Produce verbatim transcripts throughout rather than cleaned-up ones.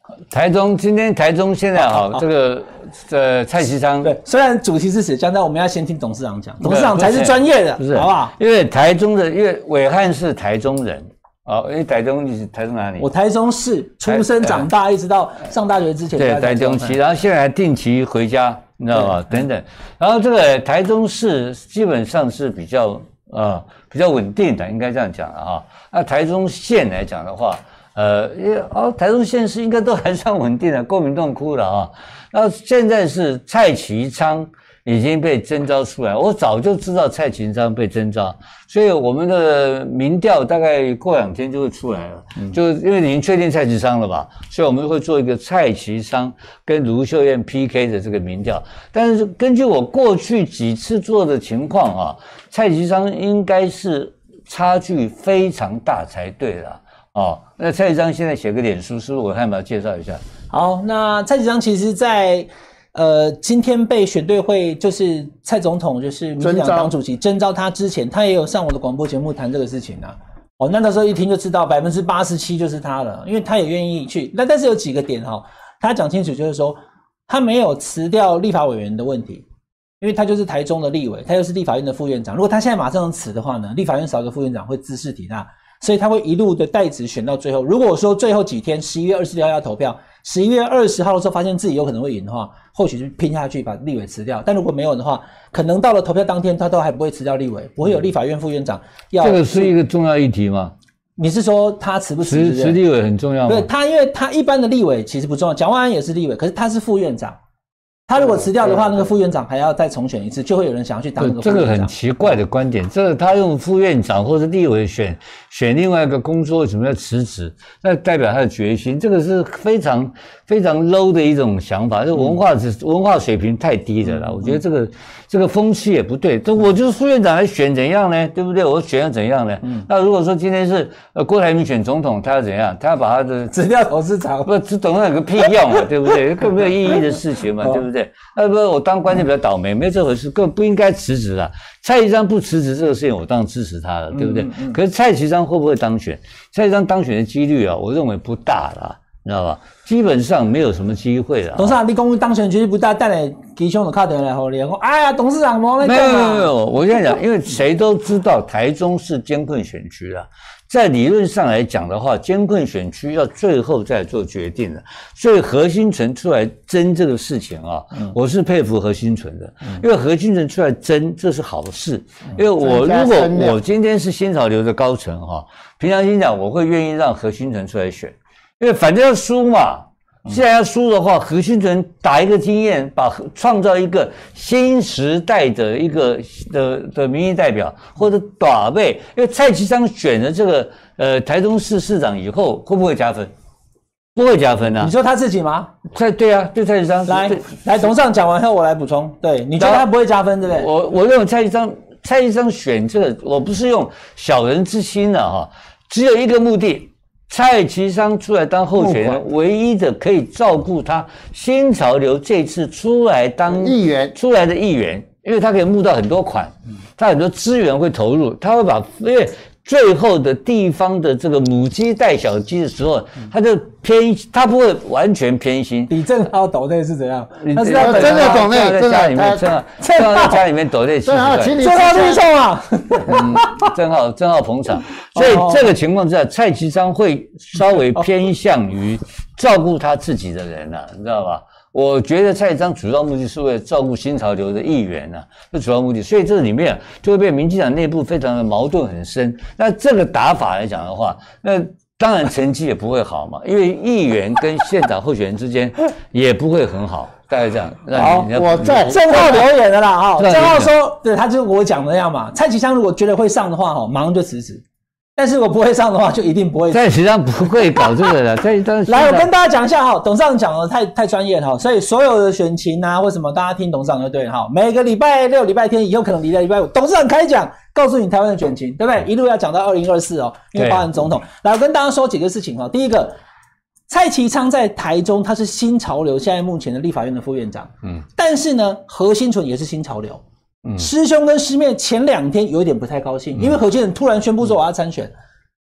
台中今天台中现在哈，这个呃蔡其昌对，虽然主题是此将，但我们要先听董事长讲，董事长才是专业的， 不是好不好？ 因为台中的，因为伟汉是台中人啊，因为台中你是台中哪里？ 我台中市出生长大，一直到上大学之前对台中期，然后现在还定期回家，你知道吗？等等，然后这个台中市基本上是比较呃比较稳定的，应该这样讲了哈。那台中县来讲的话。呃，因为哦，台中县市应该都还算稳定的，国民党哭了啊。那现在是蔡其昌已经被征召出来，我早就知道蔡其昌被征召，所以我们的民调大概过两天就会出来了，嗯、就因为已经确定蔡其昌了吧，所以我们会做一个蔡其昌跟卢秀燕 P K 的这个民调。但是根据我过去几次做的情况啊，蔡其昌应该是差距非常大才对的。哦，那蔡其昌现在写个脸书，是不是我看把它介绍一下？ 好，那蔡其昌其实在呃今天被选对会，就是蔡总统就是民进党党主席征召他之前，他也有上我的广播节目谈这个事情啊。哦，那那时候一听就知道百分之八十七就是他了，因为他也愿意去。那但是有几个点哈、哦，他讲清楚，就是说他没有辞掉立法委员的问题，因为他就是台中的立委，他又是立法院的副院长。如果他现在马上辞的话呢，立法院少一个副院长会茲事体大。所以他会一路的代职选到最后。如果说最后几天，十一月二十六号要投票，十一月二十号的时候发现自己有可能会赢的话，或许就拼下去把立委辞掉。但如果没有的话，可能到了投票当天，他都还不会辞掉立委，不会有立法院副院长要。 这个是一个重要议题吗？ 你是说他辞不辞？ 辞辞立委很重要吗？ 对他，因为他一般的立委其实不重要，蒋万安也是立委，可是他是副院长。他如果辞掉的话，那个副院长还要再重选一次，就会有人想要去当那个副院长。 这个很奇怪的观点，这个他用副院长或者立委选选另外一个工作，为什么要辞职？那代表他的决心，这个是非常非常 low 的一种想法，这文化、嗯、文化水平太低的了。嗯、我觉得这个这个风气也不对。这我就是副院长来选怎样呢？对不对？我选要怎样呢？嗯、那如果说今天是呃郭台铭选总统，他要怎样？他要把他的辞掉董事长， 不，这董事长有个屁用啊，对不对？更没有意义的事情嘛，对不对？那不，我当官就比较倒霉，没这回事，根本不应该辞职啊。蔡其昌不辞职这个事情，我当然支持他了，对不对？嗯嗯、可是蔡其昌会不会当选？蔡其昌当选的几率啊，我认为不大啦，你知道吧？基本上没有什么机会了。 董事长，你讲当选几率不大，但你吉凶的卡电来后，你讲，哎呀，董事长没没有没有没有，我现在讲，因为谁都知道台中是艰困选区啊。在理论上来讲的话，艰困选区要最后再做决定的，所以何新存出来争这个事情啊，嗯、我是佩服何新存的，嗯、因为何新存出来争这是好事，嗯、因为我如果我今天是新潮流的高层哈，平常心讲，我会愿意让何新存出来选，因为反正要输嘛。既然要输的话，何新存打一个经验，把创造一个新时代的一个的的民意代表或者打背，因为蔡其昌选了这个呃台中市市长以后，会不会加分？不会加分啊！ 你说他自己吗？ 蔡对啊，对蔡其昌来来，董事长讲完后我来补充。对，你觉得他不会加分，对不对？ 我我认为蔡其昌蔡其昌选这个，我不是用小人之心的哈，只有一个目的。蔡其昌出来当候选人，唯一的可以照顾他新潮流这次出来当议员出来的议员，因为他可以募到很多款，他很多资源会投入，他会把因为最后的地方的这个母鸡带小鸡的时候，他就偏，他不会完全偏心。 李正浩抖内是怎样？ 他是在真的抖内， 在家里面，正好正好在家里面抖内， 正好请你正浩绿送啊， 嗯，正好正好捧场，所以这个情况之下，蔡其昌会稍微偏向于照顾他自己的人了，你知道吧？我觉得蔡其昌主要目的是为了照顾新潮流的议员啊，这主要目的，所以这里面就会被民进党内部非常的矛盾很深。那这个打法来讲的话，那当然成绩也不会好嘛，因为议员跟县长候选人之间也不会很好，大概这样。 好，我在正浩留言的啦，哈，正浩说，对，他就是我讲的那样嘛。蔡其昌如果觉得会上的话，哈，马上就辞职。但是我不会上的话，就一定不会。 蔡其昌不会搞这个的。 来，我跟大家讲一下哈，董事长讲的太太专业了哈，所以所有的选情啊，或什么，大家听董事长就对了哈。每个礼拜六、礼拜天，以后可能礼拜礼拜五，董事长开讲，告诉你台湾的选情，对不对？一路要讲到二零二四哦，因为包含总统。来，我跟大家说几个事情哈。第一个，蔡其昌在台中，他是新潮流现在目前的立法院的副院长，嗯，但是呢，何新存也是新潮流。嗯，师兄跟师妹前两天有一点不太高兴，嗯、因为何建仁突然宣布说我要参选，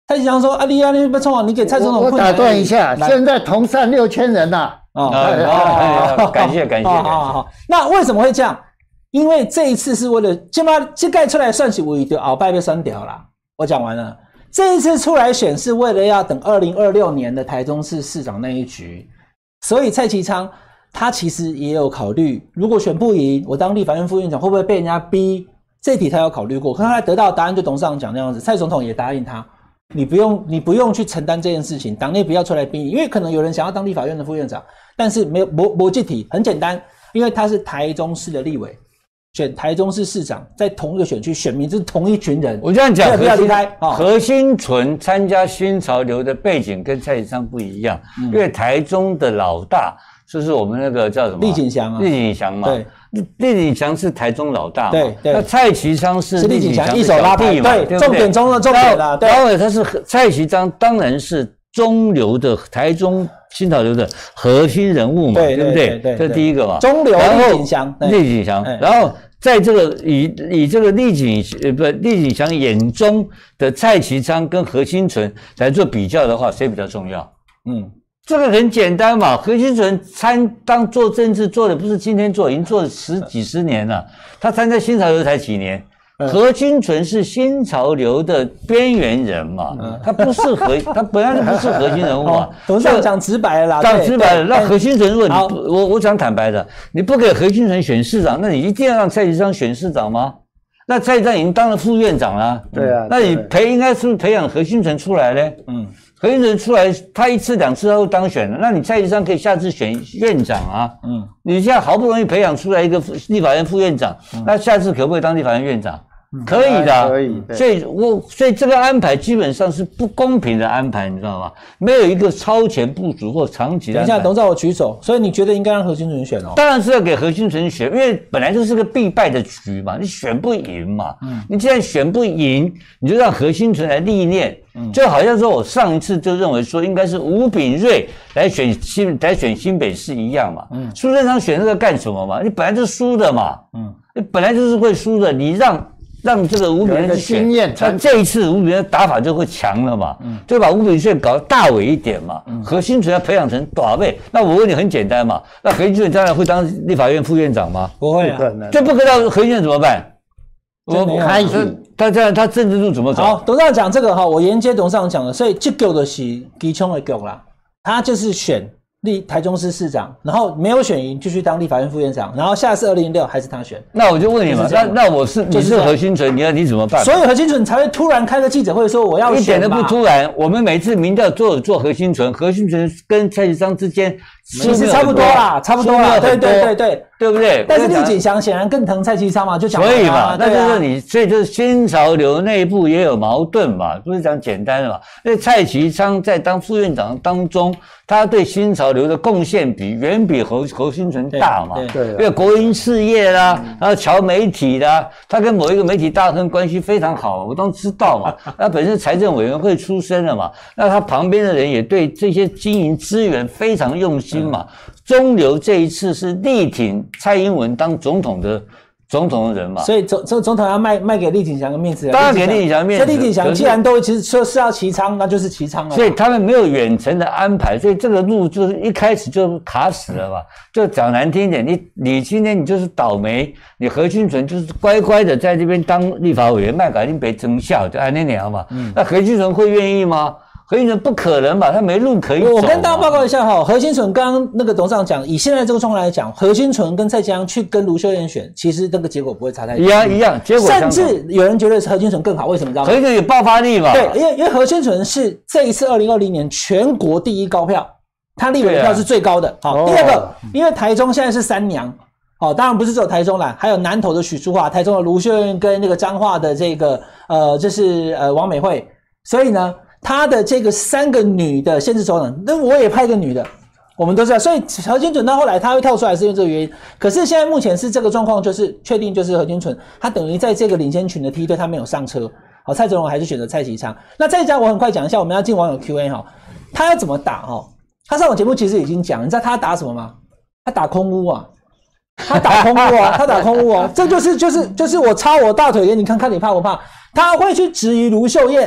蔡其昌说：“啊，你啊，你不冲啊，你给蔡总统。” 我打断一下，现在同善六千人呐。 哦， 感谢感谢。好好好， 那为什么会这样？因为这一次是为了，起码这盖出来算是为的鳌拜被删掉了。我讲完了，这一次出来选是为了要等二零二六年的台中市市长那一局，所以蔡其昌他其实也有考虑，如果选不赢，我当立法院副院长会不会被人家逼？这题他有考虑过，可是他得到的答案就董事长讲那样子，蔡总统也答应他。你不用，你不用去承担这件事情，党内不要出来逼你，因为可能有人想要当立法院的副院长，但是没有没没这题，很简单，因为他是台中市的立委，选台中市市长，在同一个选区，选民是同一群人。 我这样讲， 不要离开。 何欣纯参加新潮流的背景跟蔡其昌不一样，嗯、因为台中的老大就是我们那个叫什么？ 厉景祥啊， 厉景祥嘛。 对。 厉景祥是台中老大嘛， 对对， 那蔡其昌是厉景祥一手拉弟嘛，对，重点中的重点啦。 然后他是蔡其昌，当然是中流的台中新潮流的核心人物嘛，对不对？对，这第一个嘛。 中流厉景祥， 厉景祥，然后在这个以以这个厉景呃不厉景祥眼中的蔡其昌跟何欣纯来做比较的话，谁比较重要？嗯。这个很简单嘛，何欣纯参当做政治做的不是今天做，已经做了十几十年了。他参加新潮流才几年，嗯、何欣纯是新潮流的边缘人嘛，嗯、他不是核，他本来就不是核心人物嘛。 董事长讲直白了啦， 讲直白了。那何欣纯，如果你我我讲坦白的，你不给何欣纯选市长，那你一定要让蔡其昌选市长吗？那蔡其昌已经当了副院长了， 对啊， 那你培应该是不是培养何欣纯出来呢？嗯。何欣纯出来，他一次两次他都当选了，那你蔡其昌可以下次选院长啊。嗯，你现在好不容易培养出来一个立法院副院长，嗯、那下次可不可以当立法院院长？嗯、可以的、啊， 可以。 所以我所以这个安排基本上是不公平的安排，你知道吗？没有一个超前部署或长期的安排。 等一下，董事长我举手，所以你觉得应该让何欣纯选哦？ 当然是要给何欣纯选，因为本来就是个必败的局嘛，你选不赢嘛。嗯，你既然选不赢，你就让何欣纯来历练。就好像说我上一次就认为说应该是吴秉叡来选新来选新北市一样嘛，嗯，苏贞昌选这个干什么嘛？你本来就是输的嘛，嗯，你本来就是会输的，你让让这个吴秉叡去选，那这一次吴秉叡打法就会强了嘛，嗯，就把吴秉叡搞大尾一点嘛，嗯，何欣纯要培养成短尾，那我问你很简单嘛，那何欣纯将来会当立法院副院长吗？ 不会啊， 就不可能，何欣纯怎么办？ 我开始， 他这样，他政治路怎么走？ 好，董事长讲这个哈，我沿接董事长讲的，所以这个的是基冲的局啦，他就是选立台中市市长，然后没有选赢，继续当立法院副院长，然后下次二零零六还是他选。 那我就问你嘛，那那我是你是何欣纯，你要你怎么办？ 所以何欣纯才会突然开个记者会说我要选， 一点都不突然。我们每次民调做有做何欣纯，何欣纯跟蔡其昌之间其实差不多啦，差不多啦，对对对对。 对不对？ 但是厉景祥显然更疼蔡其昌嘛，就讲所以嘛，那就是你，所以就是新潮流内部也有矛盾嘛，不是讲简单的嘛。因为蔡其昌在当副院长当中，他对新潮流的贡献比远比何何欣纯大嘛。对，因为国营事业啦，然后侨媒体啦，他跟某一个媒体大亨关系非常好，我都知道嘛。他本身财政委员会出身的嘛，那他旁边的人也对这些经营资源非常用心嘛。中流这一次是力挺蔡英文当总统的总统的人嘛， 所以总总总统要卖卖给厉景祥的面子， 当然给厉景祥面子。 所以厉景祥既然都其实说是要齐昌，那就是齐昌了。 所以他们没有远程的安排，所以这个路就是一开始就卡死了嘛。就讲难听一点，你你今天你就是倒霉，你何欣纯就是乖乖的在这边当立法委员，卖给林北增效，就按那样嘛。嗯、那何欣纯会愿意吗？何欣纯不可能吧？他没路可以走。 我跟大家报告一下哈，何欣纯刚刚那个董事长讲，以现在这个状况来讲，何欣纯跟蔡其昌去跟卢秀燕选，其实这个结果不会差太多。 一样一样，结果甚至有人觉得何欣纯更好，为什么知道吗？ 何欣纯有爆发力嘛？ 对，因为因为何欣纯是这一次二零二零年全国第一高票，他立委的票是最高的。好、啊，第二个，因为台中现在是三娘。哦，当然不是只有台中啦，还有南投的许淑华、台中的卢秀燕跟那个彰化的这个呃，这是呃王美惠，所以呢。他的这个三个女的县市首长，那我也派一个女的，我们都知道，所以何欣纯到后来他会跳出来是因为这个原因。可是现在目前是这个状况，就是确定就是何欣纯，他等于在这个领先群的梯队他没有上车。好，蔡总统还是选择蔡其昌。那再讲我很快讲一下，我们要进网友 Q A 哈，他要怎么打哈？他上我节目其实已经讲，你知道他打什么吗？他打空屋啊，他打空屋啊，他打空屋啊，这就是就是就是我插我大腿给你看看，你怕不怕？他会去质疑卢秀燕。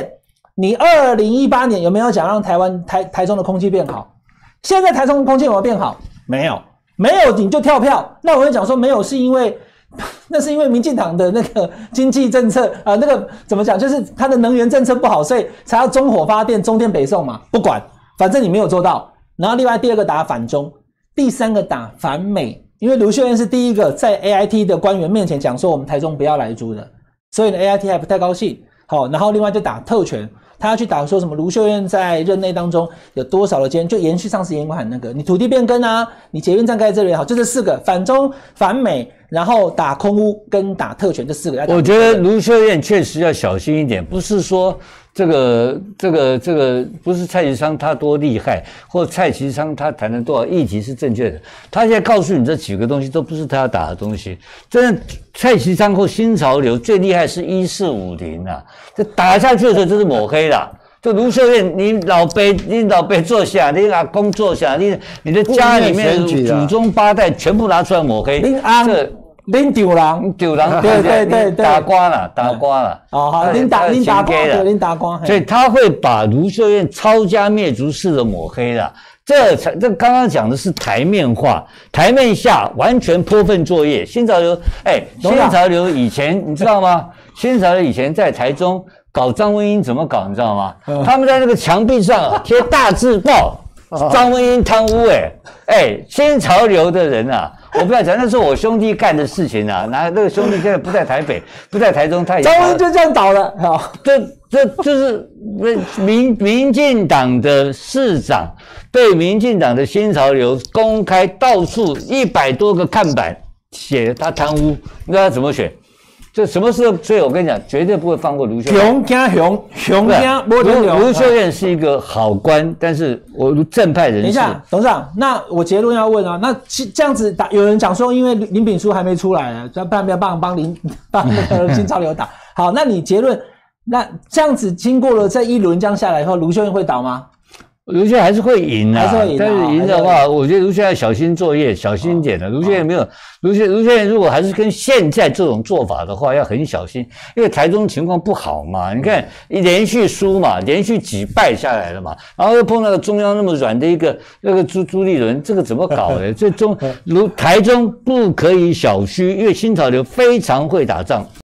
你二零一八年有没有讲让台湾台台中的空气变好？现在台中的空气有没有变好？没有，没有你就跳票。那我会讲说没有，是因为那是因为民进党的那个经济政策啊、呃，那个怎么讲，就是他的能源政策不好，所以才要中火发电、中电北送嘛。不管，反正你没有做到。然后另外第二个打反中，第三个打反美。因为卢秀燕是第一个在 A I T 的官员面前讲说我们台中不要来租的，所以呢 A I T 还不太高兴。好，然后另外就打特权，他要去打说什么卢秀燕在任内当中有多少的间，就延续上次严管那个，你土地变更啊，你捷运站盖这里也好，就这四个反中反美，然后打空污跟打特权这四个。 我觉得卢秀燕确实要小心一点，不是说。这个这个这个不是蔡其昌他多厉害，或蔡其昌他谈的多少议题是正确的。他现在告诉你这几个东西都不是他要打的东西。真的，蔡其昌或新潮流最厉害是一四五零啊，这打下去的时候就是抹黑啦。就卢秀燕，你老辈你老辈坐下，你阿公坐下，你你的家里面祖宗八代全部拿出来抹黑。这恁丢人， 丢人， 对对对对， 打瓜了，打瓜了。 哦，好，恁打恁打瓜，对，恁打瓜。 所以他会把卢秀燕抄家灭族式的抹黑了。这才这刚刚讲的是台面化，台面下完全泼粪作业。新潮流，哎，新潮流以前你知道吗？新潮流以前在台中搞张文英怎么搞？你知道吗？嗯、他们在那个墙壁上贴大字报。张文英贪污，哎哎，新潮流的人啊，我不要讲，那是我兄弟干的事情啊。那那个兄弟现在不在台北，不在台中，他也张文英就这样倒了。好， 这这就是民民进党的市长对民进党的新潮流公开到处一百多个看板写他贪污，你知道他怎么选？这什么事？所以我跟你讲，绝对不会放过卢秀燕。 熊加熊，熊加摸着牛。 卢秀燕是一个好官，但是我正派人士。 等一下，董事长，那我结论要问啊，那这样子打，有人讲说，因为林炳书还没出来啊，不然不要帮帮林帮那个新潮流打。好，那你结论，那这样子经过了这一轮这样下来以后，卢秀燕会倒吗？ 卢秀燕还是会赢啊， 还是会赢、啊。 但是赢的话，我觉得卢秀燕要小心作业，小心一点的。卢秀燕没有，卢秀卢秀燕如果还是跟现在这种做法的话，要很小心，因为台中情况不好嘛。你看连续输嘛，连续几败下来了嘛，然后又碰到中央那么软的一个那个朱朱立伦，这个怎么搞的？这中卢台中不可以小觑，因为新潮流非常会打仗。